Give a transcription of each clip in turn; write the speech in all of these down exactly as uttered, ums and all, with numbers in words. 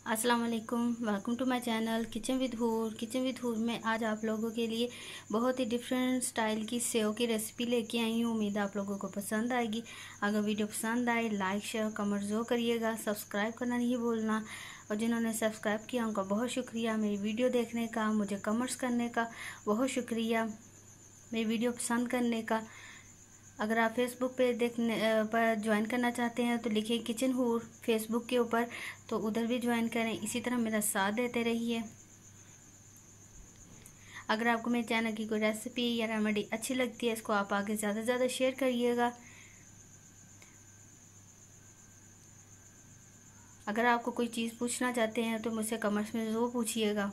अस्सलाम वालेकुम, welcome to my channel kitchen with Hoor. Kitchen with Hoor में आज आप लोगों के लिए बहुत ही डिफरेंट स्टाइल की सेव की रेसिपी लेके आई हूँ। उम्मीद है आप लोगों को पसंद आएगी। अगर वीडियो पसंद आए लाइक शेयर कमेंट ज़रूर करिएगा, सब्सक्राइब करना नहीं भूलना। और जिन्होंने सब्सक्राइब किया उनका बहुत शुक्रिया। मेरी वीडियो देखने का, मुझे कमेंट्स करने का बहुत शुक्रिया, मेरी वीडियो पसंद करने का। अगर आप फेसबुक पे देखने पर ज्वाइन करना चाहते हैं तो लिखिए किचन हूर फेसबुक के ऊपर, तो उधर भी ज्वाइन करें। इसी तरह मेरा साथ देते रहिए। अगर आपको मेरे चैनल की कोई रेसिपी या रेमेडी अच्छी लगती है, इसको आप आगे ज़्यादा से ज़्यादा शेयर करिएगा। अगर आपको कोई चीज़ पूछना चाहते हैं तो मुझसे कमेंट्स में ज़रूर पूछिएगा।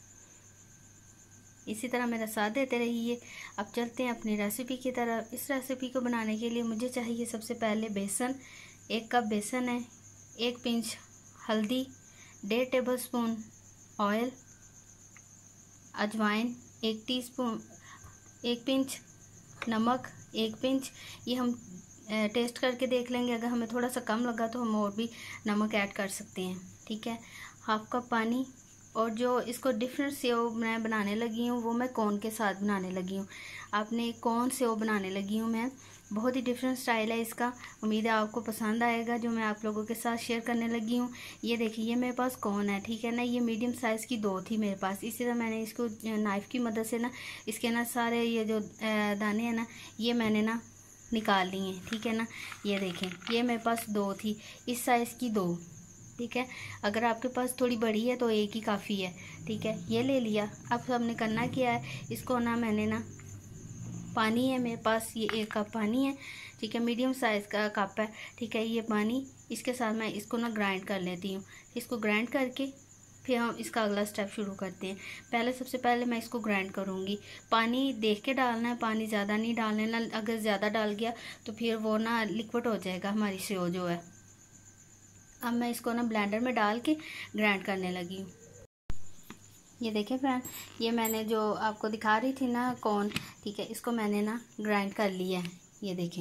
इसी तरह मेरा साथ देते रहिए। अब चलते हैं अपनी रेसिपी की तरफ। इस रेसिपी को बनाने के लिए मुझे चाहिए सबसे पहले बेसन। एक कप बेसन है, एक पिंच हल्दी, डेढ़ टेबल स्पून ऑयल, अजवाइन एक टीस्पून, एक पिंच नमक, एक पिंच। ये हम टेस्ट करके देख लेंगे, अगर हमें थोड़ा सा कम लगा तो हम और भी नमक ऐड कर सकते हैं। ठीक है, हाफ कप पानी। और जो इसको डिफरेंट सेव मैं बनाने लगी हूँ वो मैं कॉर्न के साथ बनाने लगी हूँ। आपने कॉर्न सेव बनाने लगी हूँ मैं। बहुत ही डिफरेंट स्टाइल है इसका। उम्मीद है आपको पसंद आएगा जो मैं आप लोगों के साथ शेयर करने लगी हूँ। ये देखिए, ये मेरे पास कॉर्न है, ठीक है ना। ये मीडियम साइज़ की दो थी मेरे पास। इसी तरह मैंने इसको नाइफ़ की मदद से ना इसके ना सारे ये जो दाने हैं ना ये मैंने ना निकाल लिए हैं, ठीक है ना। ये देखें, ये मेरे पास दो थी, इस साइज़ की दो, ठीक है। अगर आपके पास थोड़ी बड़ी है तो एक ही काफ़ी है, ठीक है। ये ले लिया। अब हमने करना क्या है, इसको ना मैंने ना पानी है मेरे पास, ये एक कप पानी है, ठीक है। मीडियम साइज़ का कप है, ठीक है। ये पानी, इसके साथ मैं इसको ना ग्राइंड कर लेती हूँ। इसको ग्राइंड करके फिर हम इसका अगला स्टेप शुरू करते हैं। पहले सबसे पहले मैं इसको ग्राइंड करूँगी। पानी देख के डालना है, पानी ज़्यादा नहीं डालना ना। अगर ज़्यादा डाल गया तो फिर वो ना लिक्विड हो जाएगा हमारी सेव जो है। अब मैं इसको ना ब्लेंडर में डाल के ग्राइंड करने लगी हूँ। ये देखें फ्रेंड, ये मैंने जो आपको दिखा रही थी ना कॉर्न, ठीक है, इसको मैंने ना ग्राइंड कर लिया है। ये देखें,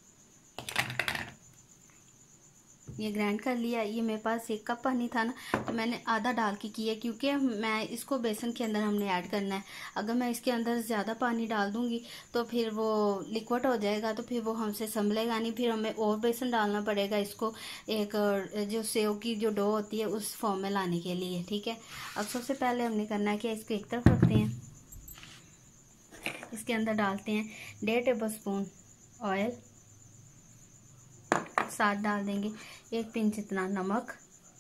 ये ग्राइंड कर लिया। ये मेरे पास एक कप पानी था ना, तो मैंने आधा डाल के किया, क्योंकि मैं इसको बेसन के अंदर हमने ऐड करना है। अगर मैं इसके अंदर ज़्यादा पानी डाल दूंगी तो फिर वो लिक्विड हो जाएगा, तो फिर वो हमसे संभलेगा नहीं। फिर हमें और बेसन डालना पड़ेगा इसको एक जो सेव की जो डो होती है उस फॉर्म में लाने के लिए, ठीक है। अब सबसे पहले हमने करना है कि इसको एक तरफ रखते हैं। इसके अंदर डालते हैं डेढ़ टेबल स्पून ऑयल, साथ डाल देंगे एक पिंच इतना नमक।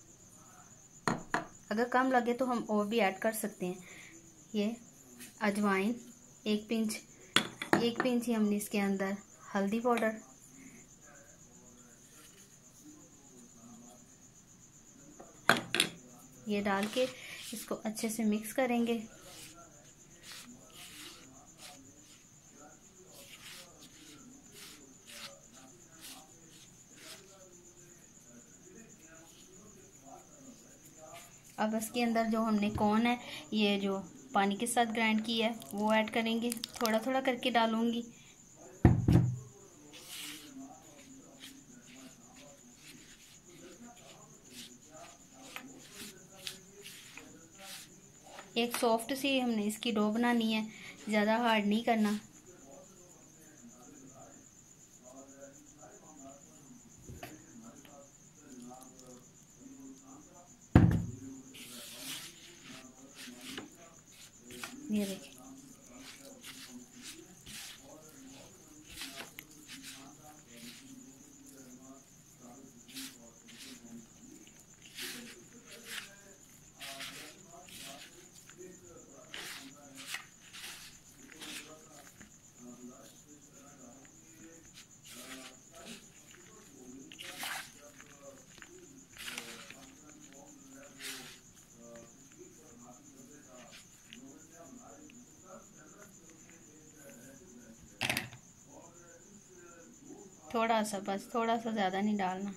अगर कम लगे तो हम और भी ऐड कर सकते हैं। ये अजवाइन एक पिंच, एक पिंच ही हमने इसके अंदर हल्दी पाउडर, ये डाल के इसको अच्छे से मिक्स करेंगे। अब इसके अंदर जो हमने कॉर्न है, ये जो पानी के साथ ग्राइंड किया है वो ऐड करेंगे। थोड़ा थोड़ा करके डालूंगी। एक सॉफ्ट सी हमने इसकी डो बनानी है, ज़्यादा हार्ड नहीं करना। ये देखिए, थोड़ा सा, बस थोड़ा सा, ज़्यादा नहीं डालना।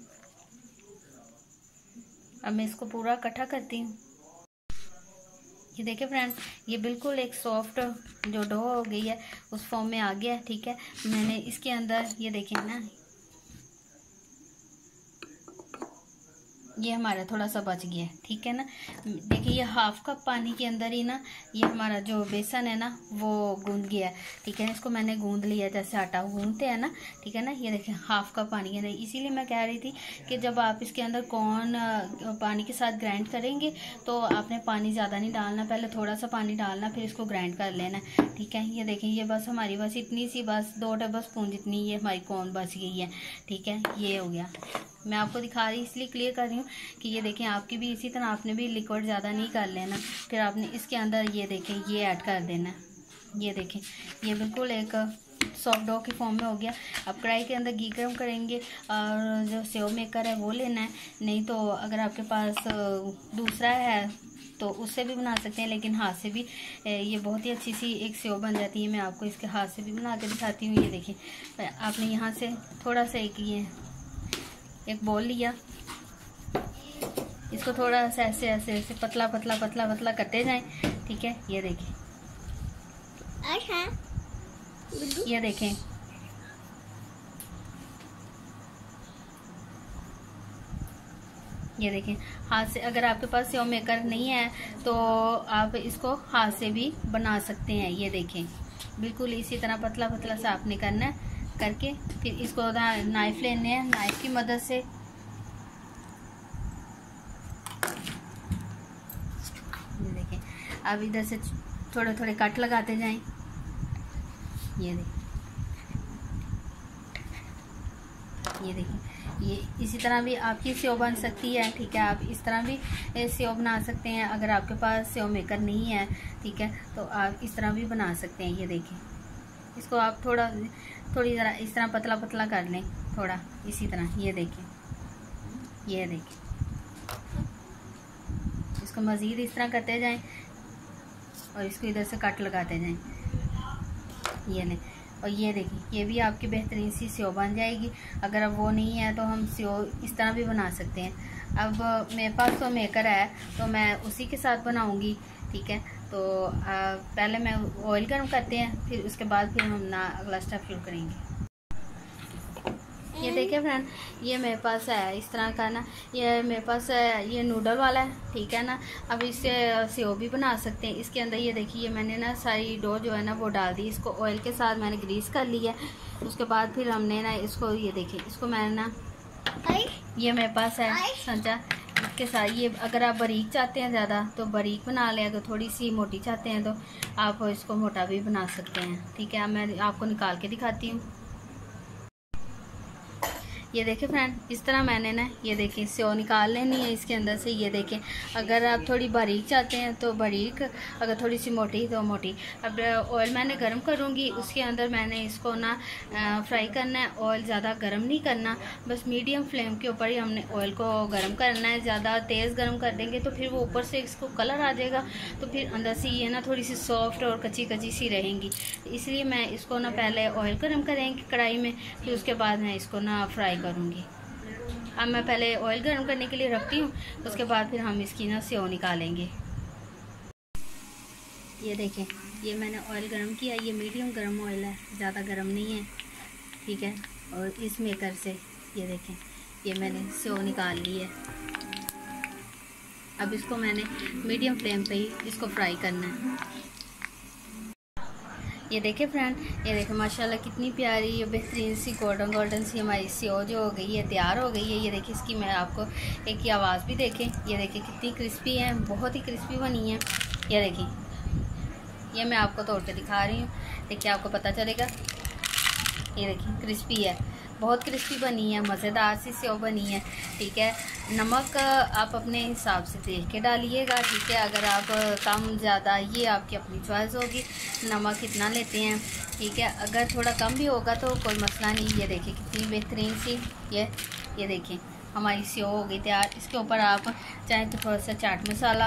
अब मैं इसको पूरा इकट्ठा करती हूँ। ये देखिए फ्रेंड, ये बिल्कुल एक सॉफ्ट जो डो हो गई है उस फॉर्म में आ गया है। ठीक है, मैंने इसके अंदर ये देखिए ना, ये हमारा थोड़ा सा बच गया है। ठीक है ना, देखिए ये हाफ कप पानी के अंदर ही ना ये हमारा जो बेसन है ना वो गूंद गया है। ठीक है, इसको मैंने गूंद लिया जैसे आटा गूंदते हैं ना। ठीक है ना, ये देखिए हाफ कप पानी के अंदर। इसीलिए मैं कह रही थी कि जब आप इसके अंदर कॉर्न पानी के साथ ग्राइंड करेंगे तो आपने पानी ज़्यादा नहीं डालना, पहले थोड़ा सा पानी डालना, फिर इसको ग्राइंड कर लेना। ठीक है, ये देखें, ये बस हमारी बस इतनी सी, बस दो टेबल स्पून जितनी ये हमारी कॉर्न बच गई है। ठीक है, ये हो गया। मैं आपको दिखा रही इसलिए क्लियर कर रही हूँ कि ये देखें आपकी भी इसी तरह आपने भी लिक्विड ज़्यादा नहीं कर लेना। फिर आपने इसके अंदर ये देखें ये ऐड कर देना। ये देखें ये बिल्कुल एक सॉफ्ट डो के फॉर्म में हो गया। अब कढ़ाई के अंदर घी गर्म करेंगे और जो सेव मेकर है वो लेना है, नहीं तो अगर आपके पास दूसरा है तो उससे भी बना सकते हैं, लेकिन हाथ से भी ये बहुत ही अच्छी सी एक सेव बन जाती है। मैं आपको इसके हाथ से भी बना के दिखाती हूँ। ये देखिए आपने यहाँ से थोड़ा सा एक ये एक बॉल लिया, इसको थोड़ा सा ऐसे ऐसे ऐसे पतला पतला पतला पतला करते जाएं। ठीक है, ये देखें, ये देखें, ये देखें हाथ से। अगर आपके पास सेव मेकर नहीं है तो आप इसको हाथ से भी बना सकते हैं। ये देखें बिल्कुल इसी तरह पतला पतला सा आपने करना है, करके फिर इसको नाइफ लेने हैं, नाइफ की मदद से ये देखें अब इधर से थोड़े थोड़े कट लगाते जाएं। ये देखें, ये देखिए ये इसी तरह भी आपकी सेव बन सकती है। ठीक है, आप इस तरह भी सेव बना सकते हैं। अगर आपके पास सेव मेकर नहीं है, ठीक है, तो आप इस तरह भी बना सकते हैं। ये देखें, इसको आप थोड़ा थोड़ी ज़रा इस तरह पतला पतला कर लें, थोड़ा इसी तरह। ये देखें, ये देखें, इसको मज़ीद इस तरह करते जाएं और इसको इधर से कट लगाते जाएं। ये लें, और ये देखिए ये भी आपकी बेहतरीन सी सेव बन जाएगी। अगर अब वो नहीं है तो हम सेव इस तरह भी बना सकते हैं। अब मेरे पास तो मेकर है तो मैं उसी के साथ बनाऊंगी। ठीक है, तो आ, पहले मैं ऑयल गर्म करते हैं, फिर उसके बाद फिर हम ना अगला स्टेप शुरू करेंगे। ये देखिए फ्रेंड, ये मेरे पास है इस तरह का ना, ये मेरे पास है ये नूडल वाला है। ठीक है ना, अब इससे सेव भी बना सकते हैं। इसके अंदर ये देखिए ये मैंने ना सारी डो जो है ना वो डाल दी, इसको ऑयल के साथ मैंने ग्रीस कर लिया। उसके बाद फिर हमने ना इसको ये देखिए इसको मैंने ना ये मेरे पास है संचा, इसके साथ ये अगर आप बारीक चाहते हैं ज़्यादा तो बारीक बना लें, अगर थोड़ी सी मोटी चाहते हैं तो आप इसको मोटा भी बना सकते हैं। ठीक है, मैं आपको निकाल के दिखाती हूँ। ये देखें फ्रेंड, इस तरह मैंने ना ये देखें सेव निकाल लेनी है इसके अंदर से। ये देखें अगर आप थोड़ी बारीक चाहते हैं तो बारीक, अगर थोड़ी सी मोटी तो मोटी। अब ऑयल मैंने गर्म करूँगी, उसके अंदर मैंने इसको ना फ्राई करना है। ऑयल ज़्यादा गर्म नहीं करना, बस मीडियम फ्लेम के ऊपर ही हमने ऑयल को गर्म करना है। ज़्यादा तेज़ गर्म कर देंगे तो फिर वो ऊपर से इसको कलर आ जाएगा, तो फिर अंदर से ये ना थोड़ी सी सॉफ्ट और कच्ची कच्ची सी रहेंगी। इसलिए मैं इसको ना पहले ऑयल गर्म करेंगे कढ़ाई में, फिर उसके बाद मैं इसको ना फ्राई करूँगी। अब मैं पहले ऑयल गर्म करने के लिए रखती हूँ, उसके बाद फिर हम इसकी ना सेव निकालेंगे। ये देखें ये मैंने ऑयल गर्म किया, ये मीडियम गर्म ऑयल है, ज़्यादा गर्म नहीं है। ठीक है, और इस मेकर से ये देखें ये मैंने सेव निकाल ली है। अब इसको मैंने मीडियम फ्लेम पे ही इसको फ्राई करना है। ये देखें फ्रेंड, ये देखें माशाल्लाह कितनी प्यारी ये बेहतरीन सी गोल्डन गोल्डन सी हमारी सेव जो हो गई है, तैयार हो गई है। ये देखिए इसकी मैं आपको एक ही आवाज़ भी देखें, ये देखिए कितनी क्रिस्पी है, बहुत ही क्रिस्पी बनी है। ये देखिए ये मैं आपको तोड़ के दिखा रही हूँ, देखिए आपको पता चलेगा। ये देखिए क्रिस्पी है, बहुत क्रिस्पी बनी है, मज़ेदार सी सेव बनी है। ठीक है, नमक आप अपने हिसाब से देख के डालिएगा। ठीक है, अगर आप कम ज़्यादा ये आपकी अपनी चॉइस होगी, नमक कितना लेते हैं। ठीक है, अगर थोड़ा कम भी होगा तो कोई मसला नहीं। ये देखिए कितनी बेहतरीन सी ये ये देखिए हमारी सेव हो गई तैयार। इसके ऊपर आप चाहें तो थोड़ा सा चाट मसाला,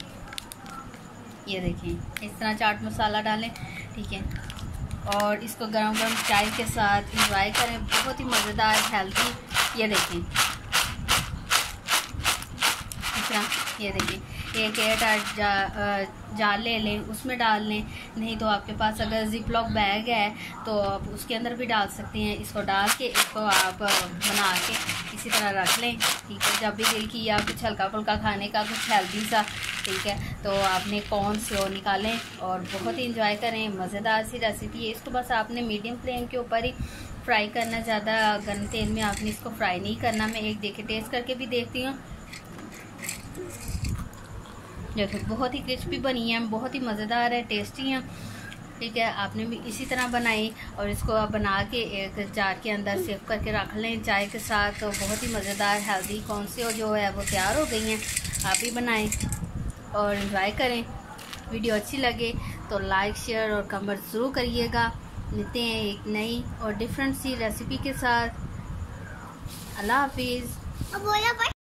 ये देखिए इस तरह चाट मसाला डालें। ठीक है, और इसको गरम गरम चाय के साथ इंजॉय करें, बहुत ही मज़ेदार हेल्दी। ये देखें इस तरह, ये देखिए एक एयर टाइट जा, जाल ले लें, उसमें डाल लें। नहीं तो आपके पास अगर जिप लॉक बैग है तो आप उसके अंदर भी डाल सकते हैं। इसको डाल के इसको आप बना के इसी तरह रख लें, ठीक है। जब भी दिल की या कुछ हल्का फुल्का खाने का, कुछ हेल्दी सा, ठीक है, तो आपने कॉर्न से वो निकालें और बहुत ही इंजॉय करें। मज़ेदार सी रेसिपी है। इसको बस आपने मीडियम फ्लेम के ऊपर ही फ्राई करना, ज़्यादा गर्म तेल में आपने इसको फ्राई नहीं करना। मैं एक देखे टेस्ट करके भी देखती हूँ। देखो बहुत ही क्रिस्पी बनी है, बहुत ही मज़ेदार है, टेस्टी है, ठीक है। आपने भी इसी तरह बनाई और इसको आप बना के एक जार के अंदर सेव करके रख लें चाय के साथ। तो बहुत ही मज़ेदार हेल्दी कौन से जो है वो तैयार हो गई हैं। आप भी बनाएं और एंजॉय करें। वीडियो अच्छी लगे तो लाइक, शेयर और कमेंट ज़रूर करिएगा। मिलते हैं एक नई और डिफरेंट सी रेसिपी के साथ। अल्लाह हाफिज़।